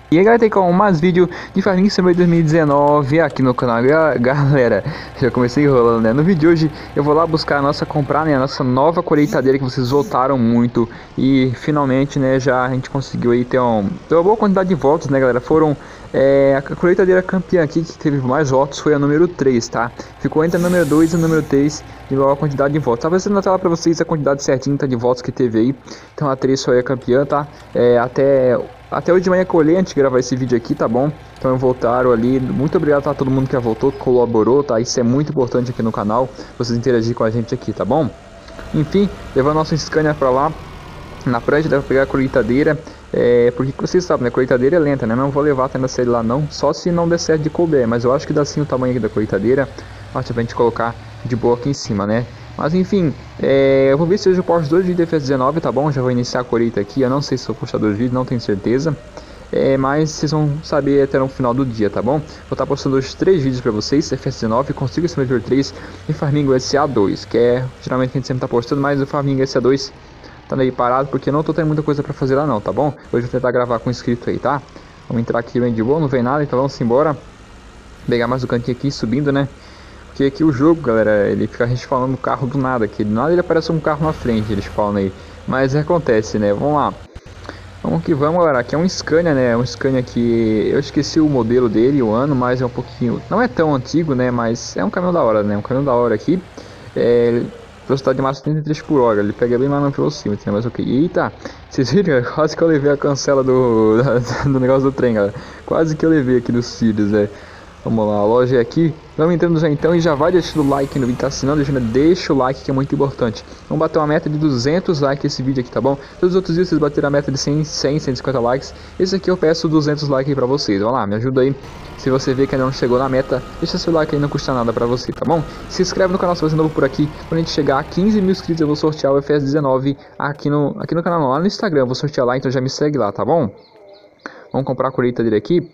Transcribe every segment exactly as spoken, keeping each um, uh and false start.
E aí galera, tem como mais vídeo de Farming Simulator dois mil e dezenove aqui no canal. Galera, já comecei enrolando, né? No vídeo de hoje eu vou lá buscar a nossa, comprar, né, a nossa nova colheitadeira que vocês votaram muito. E finalmente, né, já a gente conseguiu aí ter, um, ter uma boa quantidade de votos, né galera. Foram, é, a colheitadeira campeã aqui que teve mais votos foi a número três, tá? Ficou entre a número dois e a número três de maior quantidade de votos. Tá aparecendo na tela pra vocês a quantidade certinha, tá, de votos que teve aí. Então a três foi a campeã, tá? É, até... Até hoje de manhã colhei antes de gravar esse vídeo aqui, tá bom? Então voltaram ali, muito obrigado a todo mundo que voltou, que colaborou, tá? Isso é muito importante aqui no canal, vocês interagirem com a gente aqui, tá bom? Enfim, levando nosso Scania pra lá, na prancha, deve pegar a colheitadeira, é, porque vocês sabem, né? A colheitadeira é lenta, né? Não vou levar até nessa lá não, só se não der certo de couber, mas eu acho que dá sim o tamanho aqui da colheitadeira, acho pra gente colocar de boa aqui em cima, né? Mas enfim, é, eu vou ver se hoje eu posto dois vídeos de F S dezenove, tá bom? Já vou iniciar a colheita aqui, eu não sei se eu vou postar dois vídeos, não tenho certeza. É, mas vocês vão saber até no final do dia, tá bom? Vou estar postando hoje três vídeos pra vocês, F S dezenove, Consiga Simulator três e Farming S A dois, que é geralmente que a gente sempre tá postando, mas o Farming S A dois tá meio parado porque não tô tendo muita coisa pra fazer lá não, tá bom? Hoje eu vou tentar gravar com inscrito aí, tá? Vamos entrar aqui bem de boa, não vem nada, então vamos embora. Pegar mais o cantinho aqui, subindo, né? Porque aqui o jogo, galera, ele fica respawnando o carro do nada, que do nada ele aparece um carro na frente, ele spawna aí. Mas acontece, né? Vamos lá. Vamos que vamos, galera. Aqui é um Scania, né? Um Scania que eu esqueci o modelo dele, o ano, mas é um pouquinho... Não é tão antigo, né? Mas é um caminhão da hora, né? Um caminhão da hora aqui. É... Velocidade máxima trinta e três por hora. Ele pega bem mais no velocímetro, né? Mas ok. Eita! Vocês viram? Quase que eu levei a cancela do, do negócio do trem, galera. Quase que eu levei aqui dos cílios, né? Vamos lá, a loja é aqui. Vamos entrando já então e já vai deixando o like no vídeo, tá assinando, deixa o like que é muito importante. Vamos bater uma meta de duzentos likes esse vídeo aqui, tá bom? Todos os outros vídeos vocês bateram a meta de cem, cem, cento e cinquenta likes. Esse aqui eu peço duzentos likes aí pra vocês. Vamos lá, me ajuda aí. Se você vê que ainda não chegou na meta, deixa seu like aí, não custa nada pra você, tá bom? Se inscreve no canal se você é novo por aqui. Quando a gente chegar a quinze mil inscritos eu vou sortear o F S dezenove aqui no, aqui no canal, não, lá no Instagram. Eu vou sortear lá, então já me segue lá, tá bom? Vamos comprar a colheitadeira aqui.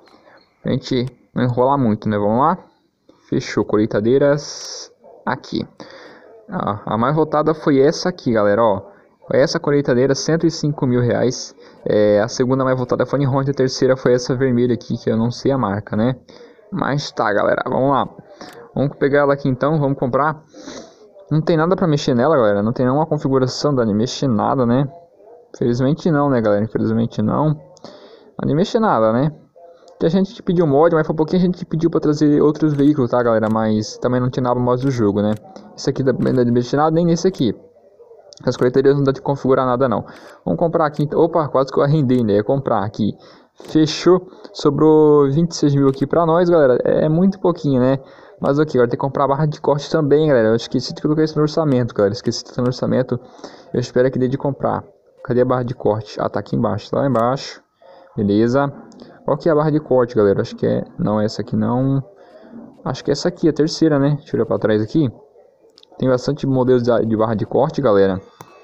A gente... não enrolar muito, né? Vamos lá. Fechou. Colheitadeiras aqui. Ah, a mais votada foi essa aqui, galera. Ó, essa colheitadeira, cento e cinco mil reais. É, a segunda mais votada foi a Honda. A terceira foi essa vermelha aqui, que eu não sei a marca, né? Mas tá, galera. Vamos lá. Vamos pegar ela aqui então. Vamos comprar. Não tem nada pra mexer nela, galera. Não tem nenhuma configuração da mexer nada, né? Infelizmente não, né, galera? Infelizmente não. Não mexer nada, né? A gente pediu mod, mas foi um pouquinho a gente pediu para trazer outros veículos, tá, galera? Mas também não tinha nada mais do jogo, né? Isso aqui não dá de mexer nada, nem nesse aqui. As colheitadeiras não dá de configurar nada, não. Vamos comprar aqui. Opa, quase que eu arrendei, né? Ia comprar aqui. Fechou. Sobrou vinte e seis mil aqui para nós, galera. É muito pouquinho, né? Mas ok, agora tem que comprar a barra de corte também, galera. Eu esqueci de colocar isso no orçamento, galera. Esqueci de colocar no orçamento. Eu espero que dê de comprar. Cadê a barra de corte? Ah, tá aqui embaixo. Tá lá embaixo. Beleza. Qual que é a barra de corte, galera? Acho que é... não, essa aqui não. Acho que é essa aqui, a terceira, né? Deixa eu olhar pra trás aqui. Tem bastante modelos de barra de corte, galera.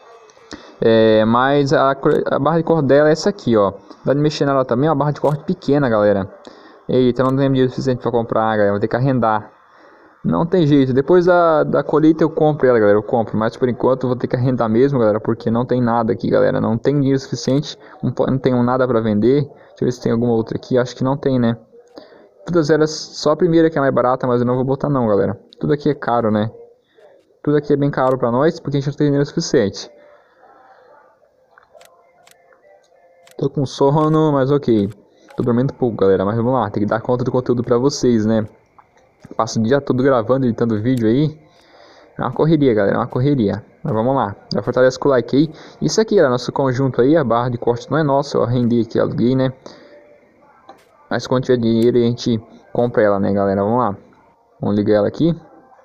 É, mas a, a barra de corte dela é essa aqui, ó. Dá de mexer nela também, é uma barra de corte pequena, galera. Eita, não tem dinheiro suficiente pra comprar, galera. Vou ter que arrendar. Não tem jeito. Depois da, da colheita eu compro ela, galera. Eu compro. Mas por enquanto eu vou ter que arrendar mesmo, galera. Porque não tem nada aqui, galera. Não tem dinheiro suficiente. Não, não tenho nada pra vender. Deixa eu ver se tem alguma outra aqui. Acho que não tem, né? Todas elas, só a primeira que é mais barata, mas eu não vou botar não, galera. Tudo aqui é caro, né? Tudo aqui é bem caro pra nós, porque a gente não tem dinheiro suficiente. Tô com sono, mas ok. Tô dormindo pouco, galera. Mas vamos lá, tem que dar conta do conteúdo pra vocês, né? Passo o dia todo gravando, editando vídeo aí. É uma correria, galera, é uma correria. Mas vamos lá, já fortalece com o like aí. Isso aqui é nosso conjunto aí, a barra de corte não é nossa, eu arrendei aqui, aluguei, né? Mas quando tiver dinheiro a gente compra ela, né, galera? Vamos lá. Vamos ligar ela aqui.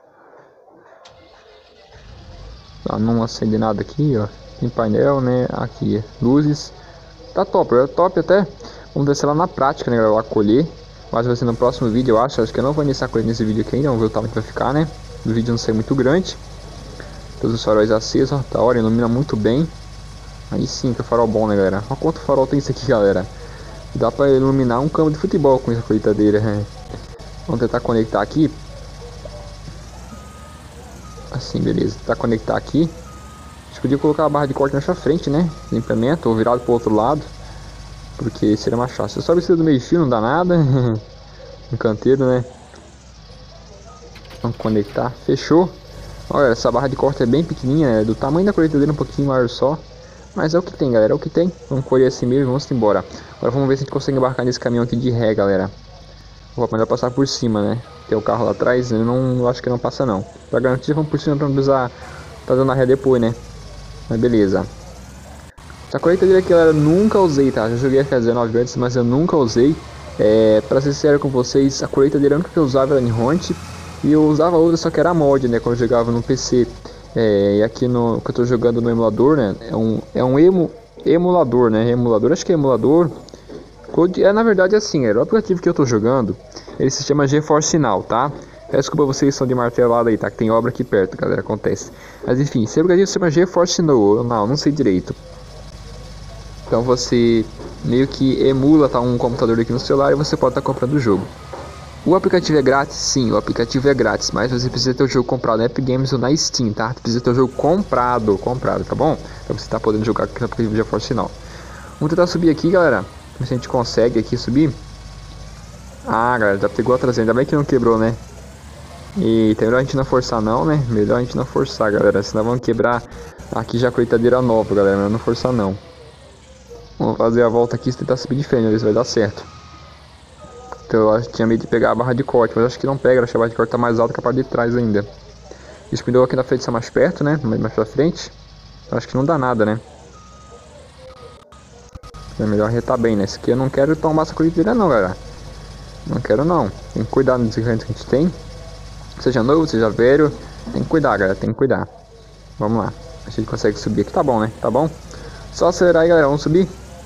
Tá, não acende nada aqui, ó. Tem painel, né? Aqui, luzes. Tá top, é top até. Vamos descer lá na prática, né, galera? Lá colher. Mas vai ser no próximo vídeo, eu acho. Acho que eu não vou iniciar a colher nesse vídeo aqui ainda. Vamos ver o tamanho que vai ficar, né? O vídeo não ser muito grande. Todos os faróis acesos, ó. Da hora, ilumina muito bem. Aí sim, que é farol bom, né, galera? Olha quanto farol tem isso aqui, galera. Dá pra iluminar um campo de futebol com essa colheitadeira, né? Vamos tentar conectar aqui. Assim, beleza. Tentar conectar aqui. A gente podia colocar a barra de corte na nossa frente, né? No implemento, ou virado pro outro lado. porque seria mais fácil. Eu só preciso do meio fio, não dá nada. Um canteiro, né? Vamos conectar, fechou. Olha, essa barra de corte é bem pequenininha, é do tamanho da colheitadeira, um pouquinho maior só. Mas é o que tem, galera, é o que tem. Vamos colher assim mesmo e vamos embora. Agora vamos ver se a gente consegue embarcar nesse caminhão aqui de ré, galera. Vou melhor passar por cima, né? Tem o carro lá atrás, eu não eu acho que não passa não. Pra garantir, vamos por cima pra não precisar tá dando a ré depois, né? Mas beleza. Essa colheitadeira aqui, galera, eu nunca usei, tá? Já joguei a dezenove antes, mas eu nunca usei. É, pra ser sincero com vocês, a colheitadeira única que eu usava era em Hunt. E eu usava outra, só que era mod, né? Quando eu jogava no P C. É, e aqui no que eu tô jogando no emulador, né? É um, é um emu, emulador, né? Emulador, acho que é emulador. É, na verdade é assim, era o aplicativo que eu tô jogando. Ele se chama GeForce Now, tá? Peço desculpa vocês que são de martelada aí, tá? Que tem obra aqui perto, galera, acontece. Mas enfim, esse aplicativo se chama GeForce Now, não, não sei direito. Então você meio que emula, tá, um computador aqui no celular e você pode estar tá comprando o jogo. O aplicativo é grátis? Sim, o aplicativo é grátis, mas você precisa ter o jogo comprado na Epic Games ou na Steam, tá? Precisa ter o jogo comprado, comprado, tá bom? Pra você estar tá podendo jogar aqui no aplicativo de GeForce Now. Vamos tentar subir aqui, galera. Ver se a gente consegue aqui subir. Ah, galera, já pegou a traseira, ainda bem que não quebrou, né? Eita, melhor a gente não forçar não, né? Melhor a gente não forçar, galera, senão vamos quebrar aqui já a colheitadeira nova, galera. Melhor não forçar não. Vamos fazer a volta aqui e tentar subir de frente, ver se vai dar certo. Então eu acho que tinha medo de pegar a barra de corte, mas acho que não pega, acho que a barra de corte tá mais alta que a parte de trás ainda. Isso me deu aqui na frente, está mais perto, né? Mais pra frente. Acho que não dá nada, né? É melhor retar bem, né? Esse aqui eu não quero tomar essa colheitadeira não, galera. Não quero não. Tem que cuidar dos ingredientes que a gente tem. Seja novo, seja velho. Tem que cuidar, galera. Tem que cuidar. Vamos lá. A gente consegue subir aqui. Tá bom, né? Tá bom? Só acelerar aí, galera. Vamos subir.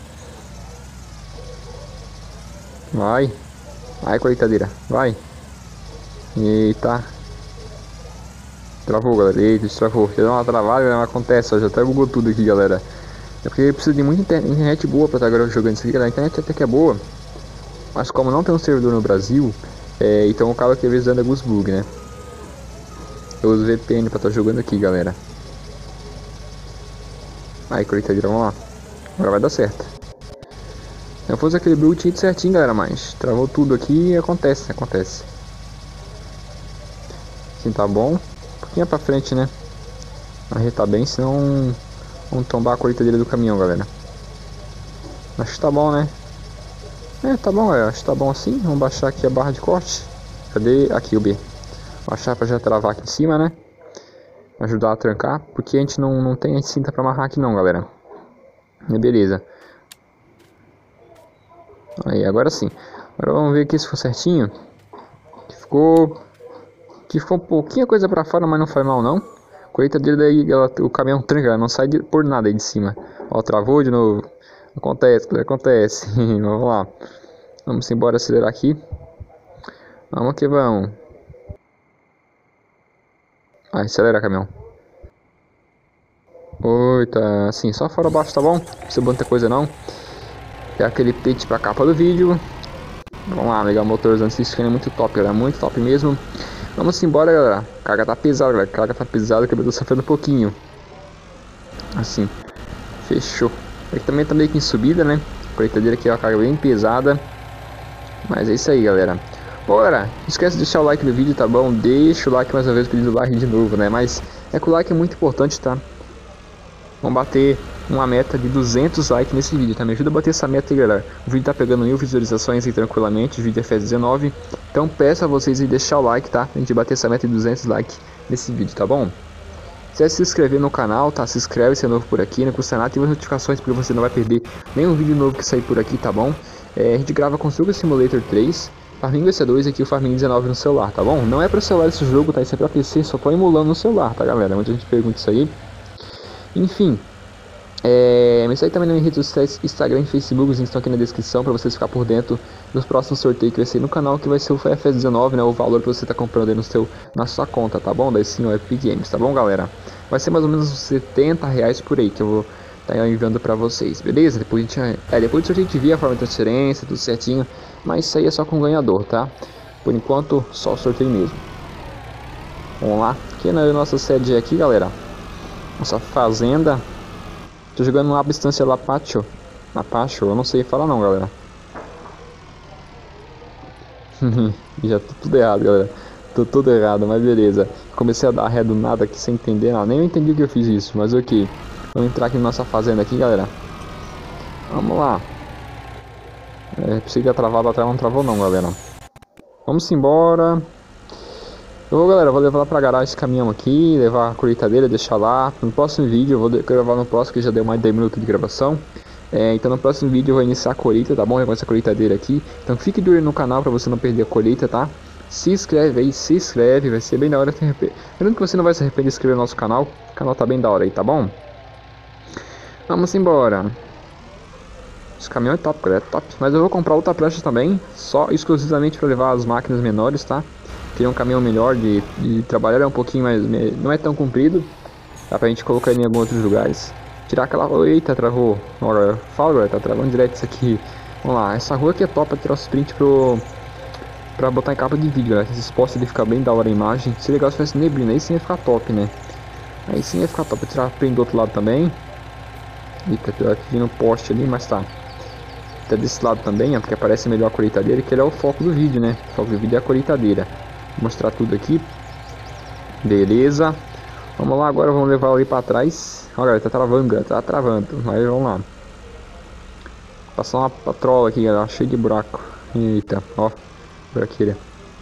Vai. Vai, colheitadeira. Vai. Eita. Travou, galera. Eita, travou. Já deu uma travada, não acontece. Ó, já até bugou tudo aqui, galera. É porque precisa de muita internet boa pra estar agora jogando isso aqui, galera. A internet até que é boa. Mas como não tem um servidor no Brasil, é, então acaba que às vezes anda alguns bugs, né? Eu uso V P N pra estar jogando aqui, galera. Aí, colheitadeira, vamos lá. Agora vai dar certo. Eu fiz aquele build tinha ido certinho, galera, mas travou tudo aqui e acontece, acontece. Assim tá bom. Um pouquinho pra frente, né? Arretar bem, senão vamos tombar a colheitadeira do caminhão, galera. Acho que tá bom, né? É, tá bom, galera. Acho que tá bom assim. Vamos baixar aqui a barra de corte. Cadê? Aqui o B. Baixar pra já travar aqui em cima, né? Ajudar a trancar. Porque a gente não, não tem a cinta pra amarrar aqui não, galera. E beleza. Aí, agora sim. Agora vamos ver aqui se ficou certinho. Que ficou... Que ficou um pouquinho coisa pra fora, mas não foi mal não. Colheitadeira daí, ela, o caminhão tranca, ela não sai de, por nada aí de cima. Ó, travou de novo. Acontece, acontece. Vamos lá. Vamos embora, acelerar aqui. Vamos que vamos. Vai, acelera, caminhão. Oi, tá assim, só fora baixo, tá bom? Não precisa muita coisa não. É aquele pit pra capa do vídeo. Vamos lá, ligar o motorzão. Esse skin é muito top, galera. Muito top mesmo. Vamos embora, galera. A carga tá pesada, galera. A carga tá pesada, que eu tô sofrendo um pouquinho. Assim. Fechou. Aqui também tá meio que em subida, né? A colheitadeira aqui é uma carga bem pesada. Mas é isso aí, galera. Bom, galera, não esquece de deixar o like no vídeo, tá bom? Deixa o like mais uma vez, pedindo like de novo, né? Mas é que o like é muito importante, tá? Vamos bater uma meta de duzentos likes nesse vídeo, tá? Me ajuda a bater essa meta aí, galera. O vídeo tá pegando mil visualizações aí tranquilamente, o vídeo é F dezenove. Então peço a vocês aí deixar o like, tá? A gente bater essa meta de duzentos likes nesse vídeo, tá bom? Se é se inscrever no canal, tá? Se inscreve se é novo por aqui, não custa nada, ativa as notificações porque você não vai perder nenhum vídeo novo que sair por aqui, tá bom? É, a gente grava com Construction Simulator três, Farming V C dois e aqui o Farming dezenove no celular, tá bom? Não é pra celular esse jogo, tá? Isso é pra P C, só tô emulando no celular, tá, galera? Muita gente pergunta isso aí. Enfim, é, me segue também nas redes sociais, Instagram e Facebook, os links estão aqui na descrição pra vocês ficar por dentro dos próximos sorteios que vai ser no canal, que vai ser o F dezenove, né? O valor que você tá comprando aí no seu, na sua conta, tá bom? Daí sim o Epic Games, tá bom, galera? Vai ser mais ou menos setenta reais por aí que eu vou tá enviando pra vocês, beleza? Depois a gente, é, depois a gente via a forma de transferência, tudo certinho. Mas isso aí é só com o ganhador, tá? Por enquanto, só o sorteio mesmo. Vamos lá. Aqui na nossa sede aqui, galera. Nossa fazenda. Tô jogando uma Abstância Lapatio. Apaixou, eu não sei falar não, galera. Já tô tudo errado, galera. Tô tudo errado, mas beleza. Comecei a dar ré do nada aqui sem entender nada. Nem eu entendi que eu fiz isso, mas ok. Vamos entrar aqui na nossa fazenda aqui, galera. Vamos lá. É, pensei que ia travar lá atrás, não travou não, galera. Vamos embora. Eu vou, galera, vou levar lá pra garagem esse caminhão aqui, levar a colheitadeira, deixar lá. No próximo vídeo, eu vou gravar no próximo, que já deu mais de dez minutos de gravação. É, então no próximo vídeo eu vou iniciar a colheita, tá bom? Com essa colheitadeira aqui. Então fique de olho no canal pra você não perder a colheita, tá? Se inscreve aí, se inscreve, vai ser bem da hora. Lembrando que você não vai se arrepender de inscrever no nosso canal. O canal tá bem da hora aí, tá bom? Vamos embora. Esse caminhão é top, galera, é top. Mas eu vou comprar outra prancha também, só exclusivamente para levar as máquinas menores, tá? Queria um caminhão melhor de, de trabalhar, é um pouquinho mais, não é tão comprido. Dá pra gente colocar ele em alguns outros lugares. Tirar aquela... Eita, travou. Agora, fala, galera, tá travando direto isso aqui. Vamos lá, essa rua aqui é top pra tirar os prints pro... pra botar em capa de vídeo, galera. Esses postes ele fica bem da hora a imagem. Se legal se tivesse neblina, aí sim ia ficar top, né? Aí sim ia ficar top. Vou tirar print do outro lado também. Eita, tô aqui no poste ali, mas tá. Até desse lado também, ó, porque aparece melhor a colheitadeira, que ele é o foco do vídeo, né? O foco do vídeo é a colheitadeira. Vou mostrar tudo aqui. Beleza. Vamos lá, agora vamos levar ali pra trás. Olha, galera, tá travando, galera, tá travando. Mas vamos lá. Passar uma patrola aqui, galera, cheio de buraco. Eita, ó, buraqueira.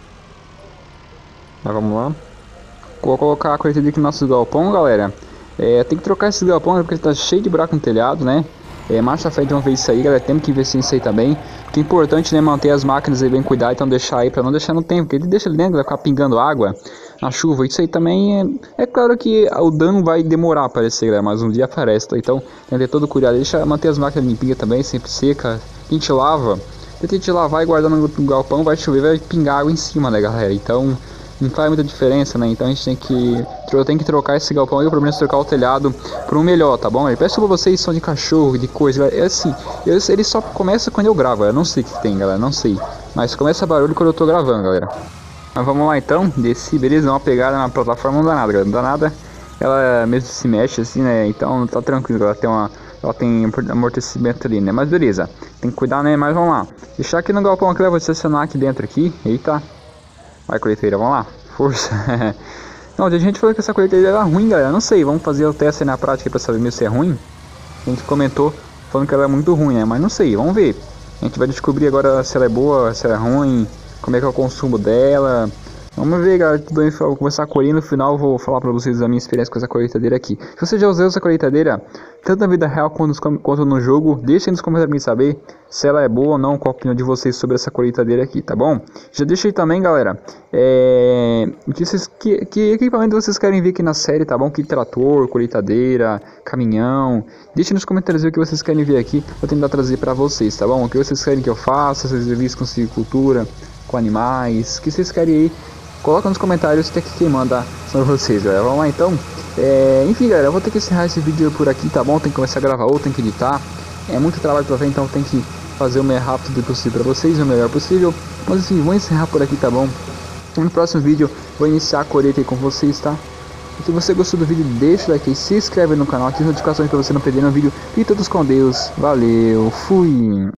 Mas vamos lá. Vou colocar a colheitadeira aqui no nosso galpão, galera. É, tem que trocar esse galpão porque ele tá cheio de buraco no telhado, né? É, mais pra frente vamos ver isso aí, galera. Temos que investir nisso aí também. Porque é importante, né, manter as máquinas aí bem cuidadas. Então deixar aí, pra não deixar no tempo. Porque ele deixa ali dentro, vai ficar pingando água na chuva. Isso aí também é... É claro que o dano vai demorar a aparecer, galera. Mas um dia aparece, tá? Então tem que ter todo cuidado. Deixa manter as máquinas limpinhas também, sempre seca. A gente lava. Tenta te lavar e guardar no galpão. Vai chover, vai pingar água em cima, né, galera? Então... não faz muita diferença, né? Então a gente tem que eu tenho que trocar esse galpão aí, o problema é trocar o telhado por um melhor, tá bom? Eu peço pra vocês som de cachorro, de coisa, é assim, eu, ele só começa quando eu gravo, eu não sei o que tem, galera, não sei. Mas começa barulho quando eu tô gravando, galera. Mas vamos lá então, desci, beleza? Dá uma pegada na plataforma, não dá nada, galera, não dá nada. Ela mesmo se mexe assim, né? Então tá tranquilo, ela tem uma... ela tem amortecimento ali, né? Mas beleza, tem que cuidar, né? Mas vamos lá. Deixar aqui no galpão aqui, eu vou estacionar aqui dentro aqui, eita. Vai, colheiteira, vamos lá, força. Não, a gente falou que essa colheiteira era ruim, galera, não sei, vamos fazer o teste aí na prática pra saber mesmo se é ruim. A gente comentou falando que ela é muito ruim, né, mas não sei, vamos ver. A gente vai descobrir agora se ela é boa, se ela é ruim, como é que é o consumo dela. Vamos ver, galera, tudo bem, vou começar a colher, no final vou falar pra vocês a minha experiência com essa colheitadeira aqui. Se você já usou essa colheitadeira, tanto na vida real quanto, quanto no jogo, deixa aí nos comentários pra mim saber se ela é boa ou não, qual a opinião de vocês sobre essa colheitadeira aqui, tá bom? Já deixa aí também, galera, é... que, vocês, que, que equipamento vocês querem ver aqui na série, tá bom? Que trator, colheitadeira, caminhão, deixa nos comentários o que vocês querem ver aqui, vou tentar trazer pra vocês, tá bom? O que vocês querem que eu faça, se vocês serviços com silvicultura, com animais, o que vocês querem aí, coloca nos comentários que quem manda são vocês, galera. Vamos lá então. É, enfim, galera, eu vou ter que encerrar esse vídeo por aqui, tá bom? Tem que começar a gravar outro, tem que editar. É muito trabalho pra ver, então tem que fazer o mais rápido possível pra vocês, o melhor possível. Mas assim, vou encerrar por aqui, tá bom? No próximo vídeo vou iniciar a colheita aí com vocês, tá? E se você gostou do vídeo, deixa o like aí, se inscreve no canal, ativa as notificações pra você não perder nenhum vídeo. E todos com Deus. Valeu, fui!